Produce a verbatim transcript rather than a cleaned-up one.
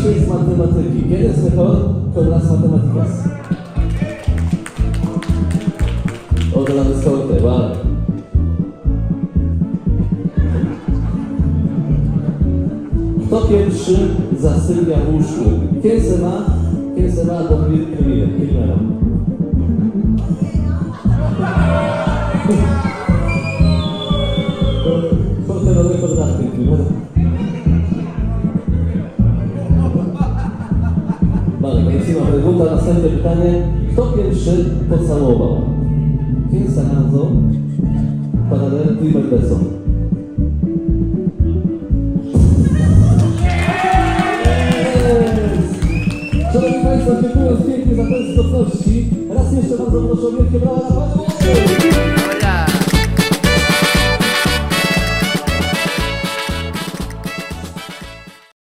się z matematyki. ¿Quién es mejor con las matemáticas? Otra vez corte, vale. Kto pierwszy zasypia w łóżku? ¿Quién se va? ¿Quién se va a dormir primero? Corte, no recordarte primero. Vale, próxima pregunta, następne pytanie. Kto pierwszy pocałował? ¿Quién se lanzó para dar el primer beso? Szanowni Państwo, dziękuję pięknie za test gotowości. Raz jeszcze bardzo proszę o wielkie brawa na Panią.